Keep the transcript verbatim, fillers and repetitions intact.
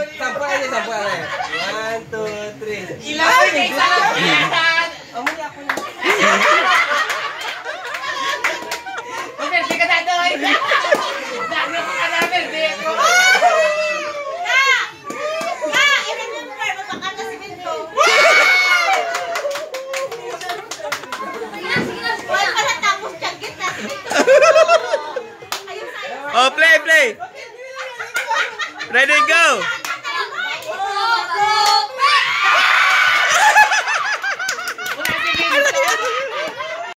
Sampai aja, sampai aja. One, two, three. Ilang nih? Kamu ya aku. Oke, kita satu. Jangan makan ambil deh. Kak, kak, ini member makan nasi bento. Wala pala tapos jagit nasi bento. Oh, play, play. Ready, go.